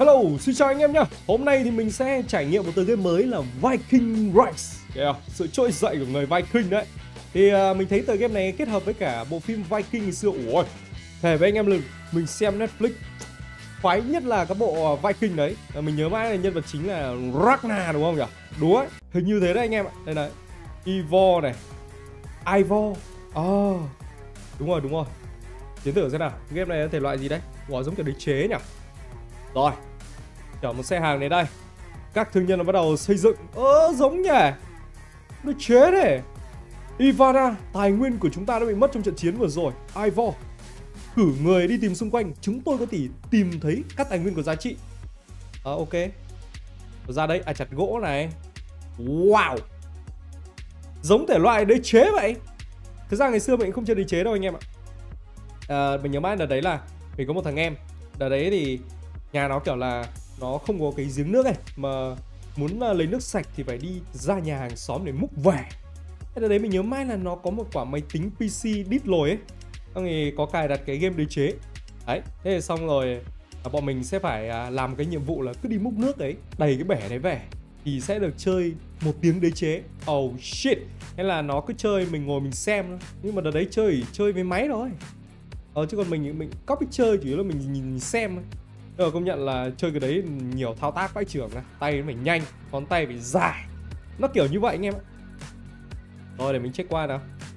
Hello, xin chào anh em nhá. Hôm nay thì mình sẽ trải nghiệm một tựa game mới là Viking Rise. Sự trỗi dậy của người Viking đấy. Thì mình thấy tựa game này kết hợp với cả bộ phim Viking ngày xưa. Ủa, thề với anh em là mình xem Netflix khoái nhất là cái bộ Viking đấy. Mình nhớ mãi là nhân vật chính là Ragnar đúng không nhỉ? Đúng ấy, hình như thế đấy anh em ạ. Đây này, Eivor này, Eivor. Đúng rồi. Tiến thử xem nào, game này là thể loại gì đấy? Ủa, giống kiểu đế chế nhỉ? Rồi, chở một xe hàng đến đây. Các thương nhân nó bắt đầu xây dựng. Giống nhỉ, nó chế đấy. Ivana, tài nguyên của chúng ta đã bị mất trong trận chiến vừa rồi. Eivor, cử người đi tìm xung quanh. Chúng tôi có thể tìm thấy các tài nguyên có giá trị. Ok. Ra đây, chặt gỗ này. Wow, giống thể loại đế chế vậy. Thực ra ngày xưa mình không chơi đế chế đâu anh em ạ. Mình nhớ mãi là đấy là mình có một thằng em. Đợt đấy thì nhà nó kiểu là nó không có cái giếng nước ấy, mà muốn lấy nước sạch thì phải đi ra nhà hàng xóm để múc về. Thế đấy mình nhớ mãi là nó có một quả máy tính PC đít lồi ấy, xong thì có cài đặt cái game đế chế đấy. Thế thì xong rồi bọn mình sẽ phải làm cái nhiệm vụ là cứ đi múc nước đấy, đầy cái bể đấy về thì sẽ được chơi 1 tiếng đế chế. Oh shit. Thế là nó cứ chơi, mình ngồi mình xem thôi. Nhưng mà đợt đấy chơi với máy thôi. Chứ còn mình copy chơi chủ yếu là mình nhìn xem thôi. Công nhận là chơi cái đấy nhiều thao tác vãi chưởng này. Tay nó phải nhanh, ngón tay phải dài. Nó kiểu như vậy anh em ạ. Rồi để mình check qua nào.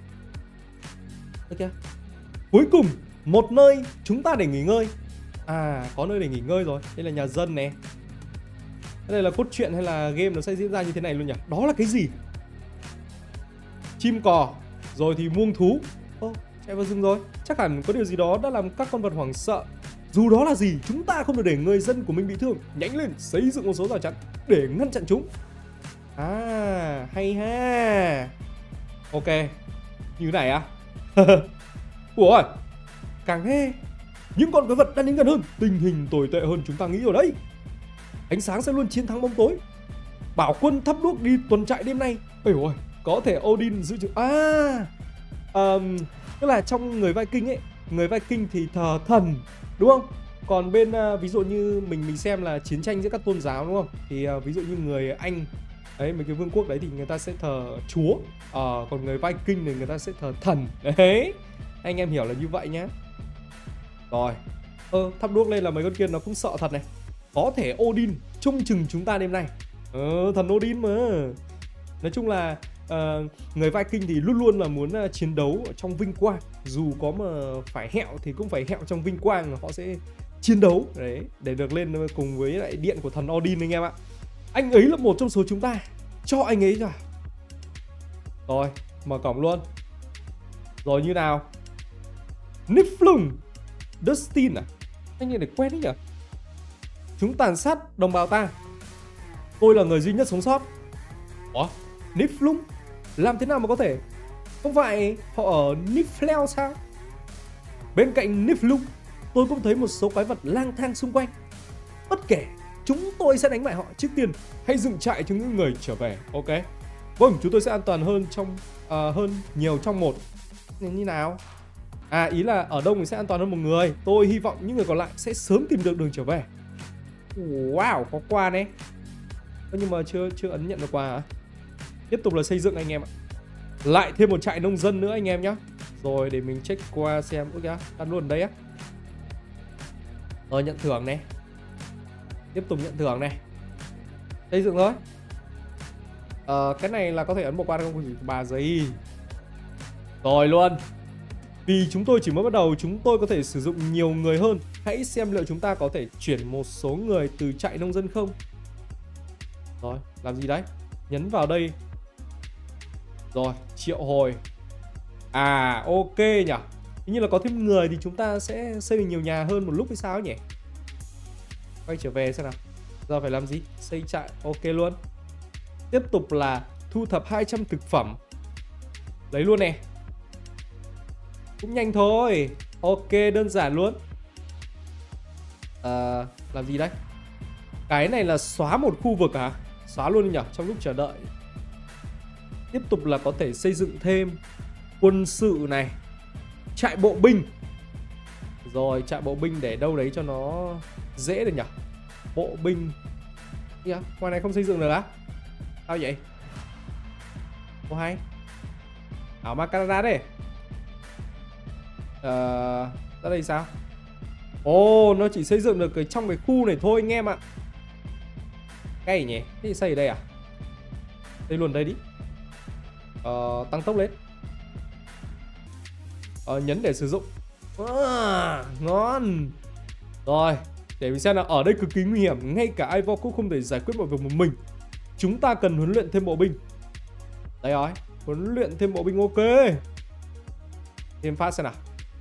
Ok. Cuối cùng, một nơi chúng ta để nghỉ ngơi. Có nơi để nghỉ ngơi rồi. Đây là nhà dân nè. Đây là cốt truyện hay là game nó sẽ diễn ra như thế này luôn nhỉ? Đó là cái gì? Chim cò. Rồi thì muông thú. Chạy vào rừng rồi. Chắc hẳn có điều gì đó đã làm các con vật hoảng sợ. Dù đó là gì, chúng ta không được để người dân của mình bị thương. Nhanh lên, xây dựng một số rào chắn để ngăn chặn chúng. Hay ha. Ok, như này à? Ủa, càng nghe những con quái vật đang đến gần hơn. Tình hình tồi tệ hơn chúng ta nghĩ rồi đấy. Ánh sáng sẽ luôn chiến thắng bóng tối. Bảo quân thắp đuốc đi tuần trại đêm nay. Ôi, có thể Odin giữ chữ. Tức là trong người Viking ấy, người Viking thì thờ thần đúng không? Còn bên ví dụ như mình xem là chiến tranh giữa các tôn giáo đúng không? Thì ví dụ như người Anh đấy, mấy cái vương quốc đấy thì người ta sẽ thờ chúa. Còn người Viking thì người ta sẽ thờ thần. Đấy, anh em hiểu là như vậy nhá. Rồi, thắp đuốc lên là mấy con kia nó cũng sợ thật này. Có thể Odin trông chừng chúng ta đêm nay. Thần Odin mà. Nói chung là người Viking thì luôn luôn là muốn chiến đấu trong vinh quang. Dù có mà phải hẹo thì cũng phải hẹo trong vinh quang. Họ sẽ chiến đấu đấy để được lên cùng với lại điện của thần Odin anh em ạ. Anh ấy là một trong số chúng ta. Cho anh ấy ra. Rồi, mở cổng luôn. Rồi như nào? Niflung Dustin anh nhìn này quen đấy nhỉ? Chúng tàn sát đồng bào ta. Tôi là người duy nhất sống sót. Ủa? Niflung? Làm thế nào mà có thể? Không phải họ ở Niflheim sao? Bên cạnh Niflung, tôi cũng thấy một số quái vật lang thang xung quanh. Bất kể, chúng tôi sẽ đánh bại họ. Trước tiên, hãy dựng trại cho những người trở về. Ok. Vâng, chúng tôi sẽ an toàn hơn hơn nhiều trong một. Như nào? Ý là ở đông thì sẽ an toàn hơn một người. Tôi hy vọng những người còn lại sẽ sớm tìm được đường trở về. Wow, có quà này. Nhưng mà chưa ấn nhận được quà hả? Tiếp tục là xây dựng anh em ạ. Lại thêm một trại nông dân nữa anh em nhé. Rồi để mình check qua xem. Ôi kìa, đặt luôn đấy á. Rồi nhận thưởng này. Tiếp tục nhận thưởng này. Xây dựng thôi. Cái này là có thể ấn một quan không? Bà giấy. Rồi luôn. Vì chúng tôi chỉ mới bắt đầu, chúng tôi có thể sử dụng nhiều người hơn. Hãy xem liệu chúng ta có thể chuyển một số người từ trại nông dân không. Rồi, làm gì đấy? Nhấn vào đây. Rồi, triệu hồi. Ok nhỉ. Hình như là có thêm người thì chúng ta sẽ xây được nhiều nhà hơn một lúc hay sao nhỉ? Quay trở về xem nào. Giờ phải làm gì? Xây trại, ok luôn. Tiếp tục là thu thập 200 thực phẩm. Lấy luôn nè. Cũng nhanh thôi. Ok, đơn giản luôn. Làm gì đấy? Cái này là xóa một khu vực hả? Xóa luôn nhỉ, trong lúc chờ đợi. Tiếp tục là có thể xây dựng thêm quân sự này, trại bộ binh. Rồi trại bộ binh để đâu đấy cho nó dễ được nhỉ. Bộ binh. Kìa, ngoài này không xây dựng được á? Sao vậy? Ô hay. Ảo ma Canada đây. Ra đây sao? Ồ, nó chỉ xây dựng được cái trong cái khu này thôi anh em ạ. Cái nhỉ? Thế thì xây ở đây à? Xây luôn đây đi. Tăng tốc lên. Nhấn để sử dụng. Ngon. Rồi, để mình xem là ở đây cực kỳ nguy hiểm. Ngay cả Ivor cũng không thể giải quyết mọi việc một mình. Chúng ta cần huấn luyện thêm bộ binh. Đấy rồi, huấn luyện thêm bộ binh, ok. Thêm phát xem nào.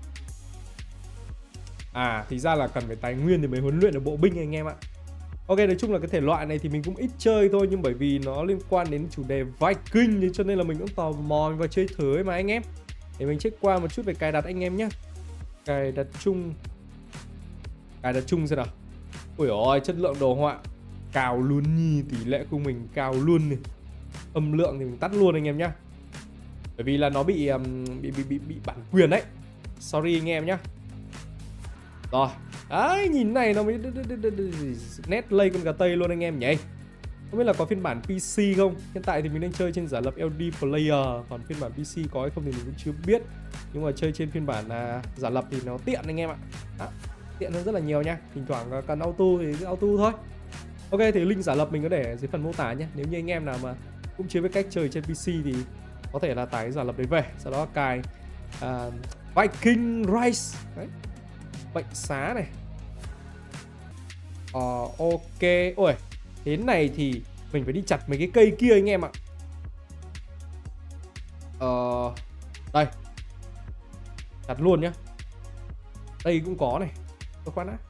À, thì ra là cần phải tài nguyên thì mới huấn luyện được bộ binh anh em ạ. Ok, nói chung là cái thể loại này thì mình cũng ít chơi thôi. Nhưng bởi vì nó liên quan đến chủ đề Viking nên cho nên là mình cũng tò mò và chơi thử ấy mà anh em. Để mình check qua một chút về cài đặt anh em nhé. Cài đặt chung. Cài đặt chung xem nào. Ui ôi, chất lượng đồ họa cao luôn nhỉ, tỷ lệ của mình cao luôn này. Âm lượng thì mình tắt luôn anh em nhé. Bởi vì là nó bị bản quyền đấy. Sorry anh em nhé. Rồi, đấy, nhìn này nó mới nét lây con gà tây luôn anh em nhỉ. Không biết là có phiên bản PC không. Hiện tại thì mình đang chơi trên giả lập LD Player. Còn phiên bản PC có hay không thì mình cũng chưa biết. Nhưng mà chơi trên phiên bản giả lập thì nó tiện anh em ạ. Đó, tiện hơn rất là nhiều nha. Thỉnh thoảng cần auto thì cứ auto thôi. Ok, thì link giả lập mình có để dưới phần mô tả nhé. Nếu như anh em nào mà cũng chưa biết cách chơi trên PC thì có thể là tải giả lập đấy về. Sau đó cài Viking Rise. Đấy, bệnh xá này. Ok. Ôi, thế này thì mình phải đi chặt mấy cái cây kia anh em ạ. Đây, chặt luôn nhá. Đây cũng có này. Khoan đã.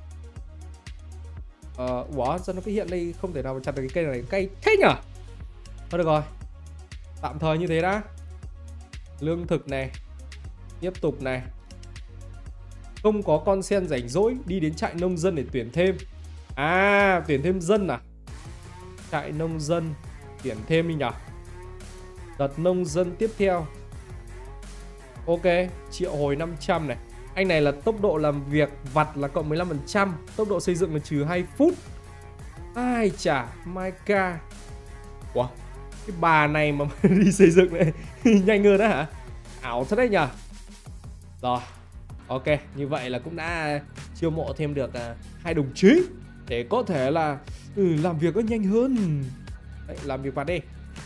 Ủa, sao nó cứ hiện đây không thể nào mà chặt được cái cây này, cây thế nhở? Thôi được rồi, tạm thời như thế đã. Lương thực này. Tiếp tục này. Không có con sen rảnh rỗi, đi đến trại nông dân để tuyển thêm. À, tuyển thêm dân à? Trại nông dân tuyển thêm đi nhỉ. Đợt nông dân tiếp theo. Ok, triệu hồi 500 này. Anh này là tốc độ làm việc vặt là cộng 15%, tốc độ xây dựng là trừ 2 phút. Ai chả, Maika. Ủa, cái bà này mà đi xây dựng này nhanh hơn đó hả? Ảo thật đấy nhỉ. Rồi, ok, như vậy là cũng đã chiêu mộ thêm được 2 đồng chí để có thể là làm việc nó nhanh hơn. Đấy, làm việc vào đi.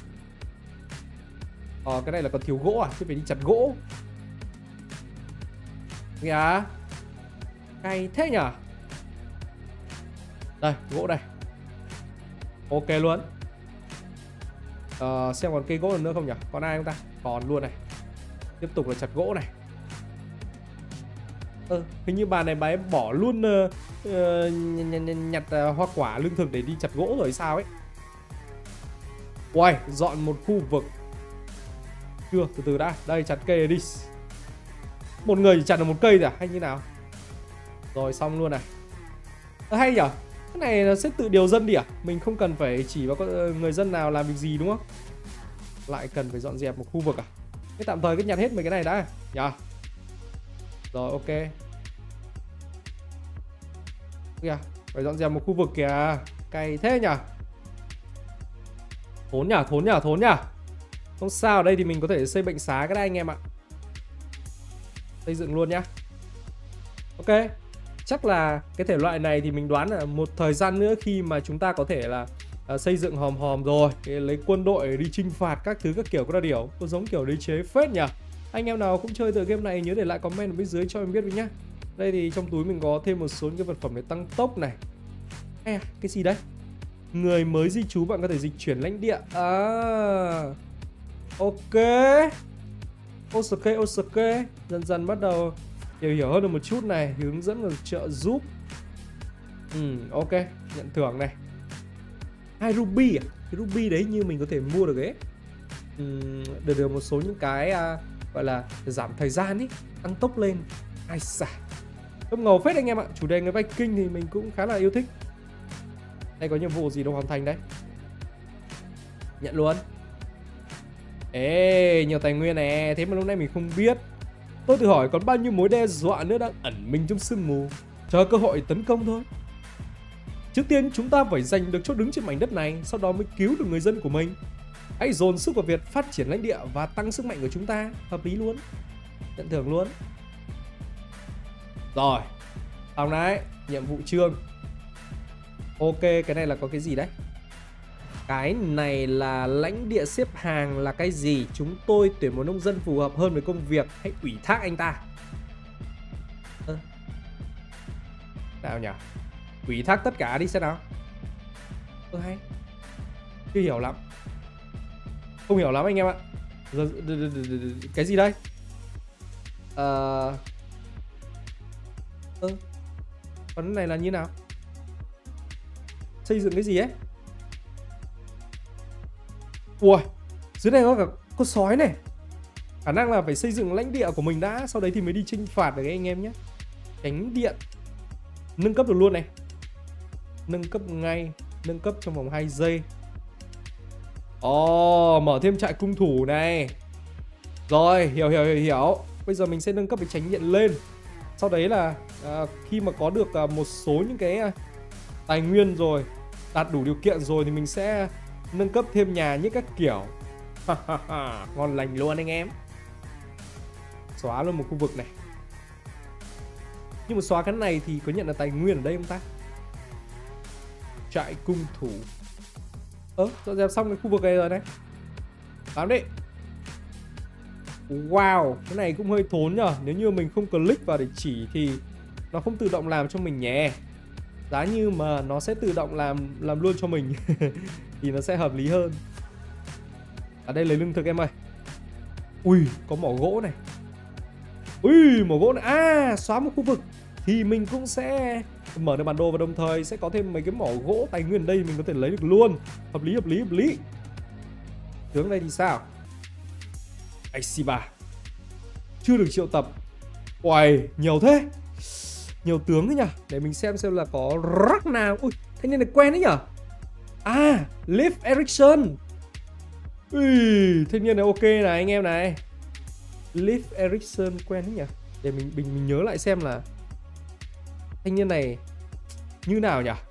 Cái này là còn thiếu gỗ à? Chứ phải đi chặt gỗ. Kìa, cay thế nhở. Đây, gỗ đây. Ok luôn. Xem còn cây gỗ nữa không nhỉ? Còn ai không ta? Còn luôn này. Tiếp tục là chặt gỗ này. Hình như bà này bà ấy bỏ luôn nhặt hoa quả lương thực để đi chặt gỗ rồi sao ấy. Uầy, dọn một khu vực. Chưa, từ từ đã. Đây, chặt cây đi. Một người chỉ chặt được một cây rồi à? Hay như nào? Rồi, xong luôn này. Hay nhở? Cái này nó sẽ tự điều dân đi à? Mình không cần phải chỉ vào người dân nào làm việc gì đúng không? Lại cần phải dọn dẹp một khu vực à? Thế tạm thời cứ nhặt hết mấy cái này đã nhờ. Rồi, ok. Kìa, phải dọn dẹp một khu vực kìa. Cày thế nhở? Thốn nhở? Không sao, ở đây thì mình có thể xây bệnh xá cái đây anh em ạ. Xây dựng luôn nhá. Ok, chắc là cái thể loại này thì mình đoán là một thời gian nữa khi mà chúng ta có thể là xây dựng hòm rồi, lấy quân đội đi chinh phạt các thứ các kiểu, có điều có giống kiểu đế chế phết nhỉ. Anh em nào cũng chơi tựa game này nhớ để lại comment ở bên dưới cho mình biết với nhá. Đây thì trong túi mình có thêm một số những cái vật phẩm để tăng tốc này. Cái gì đấy? Người mới di trú bạn có thể dịch chuyển lãnh địa. Ok. Ok. Dần dần bắt đầu hiểu hơn được một chút này. Hướng dẫn và trợ giúp. Ok, nhận thưởng này. 2 ruby à? Cái ruby đấy như mình có thể mua được ấy. Được một số những cái gọi là giảm thời gian ý, tăng tốc lên. Ai xả. Tâm ngầu phết anh em ạ. Chủ đề người Viking thì mình cũng khá là yêu thích. Đây có nhiệm vụ gì đâu hoàn thành đấy. Nhận luôn. Ê, nhiều tài nguyên nè. Thế mà lúc này mình không biết. Tôi tự hỏi còn bao nhiêu mối đe dọa nữa đang ẩn mình trong sương mù, chờ cơ hội tấn công thôi. Trước tiên chúng ta phải giành được chỗ đứng trên mảnh đất này, sau đó mới cứu được người dân của mình. Hãy dồn sức vào việc phát triển lãnh địa và tăng sức mạnh của chúng ta. Hợp lý luôn. Nhận thưởng luôn. Rồi, xong đấy. Nhiệm vụ chương. Ok, cái này là có cái gì đấy? Cái này là lãnh địa xếp hàng là cái gì? Chúng tôi tuyển một nông dân phù hợp hơn với công việc. Hãy ủy thác anh ta. Nào nhỉ? Ủy thác tất cả đi xem nào. Hay. Chưa hiểu lắm. Không hiểu lắm anh em ạ. Cái gì đây? Còn cái này là như nào? Xây dựng cái gì ấy? Ui, dưới này có sói này. Khả năng là phải xây dựng lãnh địa của mình đã, sau đấy thì mới đi chinh phạt được anh em nhé. Cánh điện. Nâng cấp được luôn này. Nâng cấp ngay. Nâng cấp trong vòng 2 giây. Mở thêm trại cung thủ này. Rồi, hiểu. Bây giờ mình sẽ nâng cấp cái tránh điện lên. Sau đấy là khi mà có được một số những cái tài nguyên rồi, đạt đủ điều kiện rồi, thì mình sẽ nâng cấp thêm nhà như các kiểu. Ngon lành luôn anh em. Xóa luôn một khu vực này. Nhưng mà xóa cái này thì có nhận là tài nguyên ở đây không ta? Trại cung thủ. Dọn dẹp xong cái khu vực này rồi đấy. Bám đi. Wow, cái này cũng hơi thốn nhờ. Nếu như mình không click vào để chỉ thì nó không tự động làm cho mình nhé. Giá như mà nó sẽ tự động làm luôn cho mình thì nó sẽ hợp lý hơn. Ở đây lấy lương thực em ơi. Ui, có mỏ gỗ này. Ui, mỏ gỗ này. Xóa một khu vực thì mình cũng sẽ mở được bản đồ và đồng thời sẽ có thêm mấy cái mỏ gỗ tài nguyên ở đây mình có thể lấy được luôn. Hợp lý. Tướng đây thì sao? Aixiba chưa được triệu tập. Uầy, nhiều thế. Nhiều tướng đấy nhỉ. Để mình xem là có Ragnar. Ui, thanh niên này quen đấy nhỉ. Leif Erikson. Ui, thanh niên này ok này anh em này. Leif Erikson quen đấy nhỉ. Để mình nhớ lại xem là thanh niên này như nào nhỉ.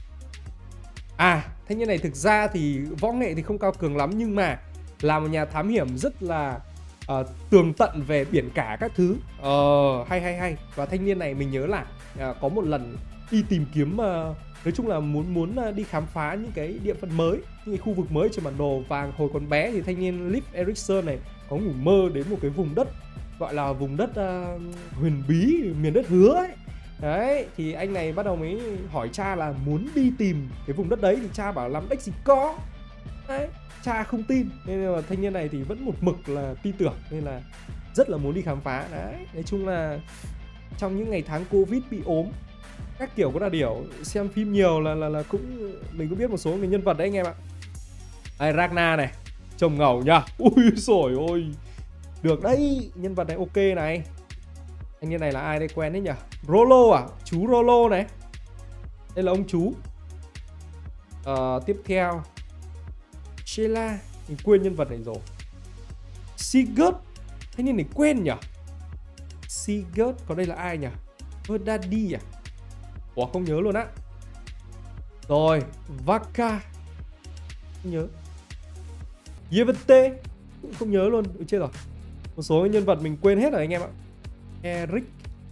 Thanh niên này thực ra thì võ nghệ thì không cao cường lắm, nhưng mà là một nhà thám hiểm rất là tường tận về biển cả các thứ. Hay. Và thanh niên này mình nhớ là có một lần đi tìm kiếm, nói chung là muốn đi khám phá những cái địa phận mới, những cái khu vực mới trên bản đồ. Và hồi còn bé thì thanh niên Leif Erikson này có ngủ mơ đến một cái vùng đất gọi là vùng đất huyền bí, miền đất hứa ấy. Đấy, thì anh này bắt đầu mới hỏi cha là muốn đi tìm cái vùng đất đấy, thì cha bảo làm đếch gì có. Đấy, cha không tin, nên là thanh niên này thì vẫn một mực là tin tưởng, nên là rất là muốn đi khám phá. Đấy, nói chung là trong những ngày tháng Covid bị ốm các kiểu có đà điểu, xem phim nhiều là cũng mình cũng biết một số người nhân vật đấy anh em ạ. Đây, Ragnar này, trông ngầu nhá. Ui xổi ôi, được đấy, nhân vật này ok này. Anh như này là ai đây, quen đấy nhỉ? Rollo à? Chú Rollo này. Đây là ông chú. Tiếp theo Sheila, mình quên nhân vật này rồi. Sigurd, thanh niên này quen nhỉ? Sigurd, còn đây là ai nhỉ? Daddy à? Ủa, không nhớ luôn á. Rồi, Vaka, không nhớ. Yevete, cũng không nhớ luôn. Chết rồi. Một số nhân vật mình quên hết rồi anh em ạ. Eric,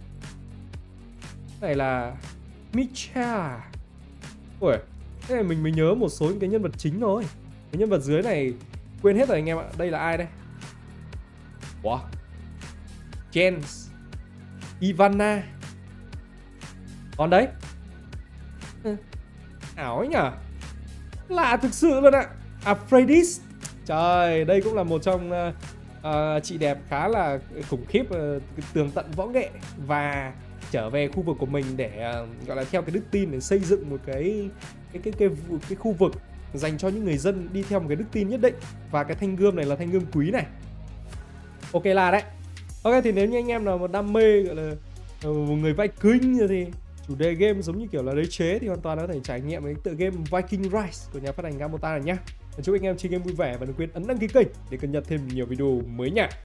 này là Micha. Ui, thế này mình nhớ một số những cái nhân vật chính thôi. Cái nhân vật dưới này quên hết rồi anh em ạ. Đây là ai đây? Wow, Jens, Ivana. Còn đấy, ảo ấy nhở, lạ thực sự luôn ạ. Aphrodis. Trời, đây cũng là một trong chị đẹp khá là khủng khiếp, tường tận võ nghệ và trở về khu vực của mình để gọi là theo cái đức tin để xây dựng một cái khu vực dành cho những người dân đi theo một cái đức tin nhất định. Và cái thanh gươm này là thanh gươm quý này. Ok là đấy. Ok, thì nếu như anh em nào mà đam mê gọi là một người Viking thì chủ đề game giống như kiểu là đế chế thì hoàn toàn có thể trải nghiệm cái tựa game Viking Rise của nhà phát hành Gamota này nhá. Chúc anh em chơi game vui vẻ và đừng quên ấn đăng ký kênh để cập nhật thêm nhiều video mới nha.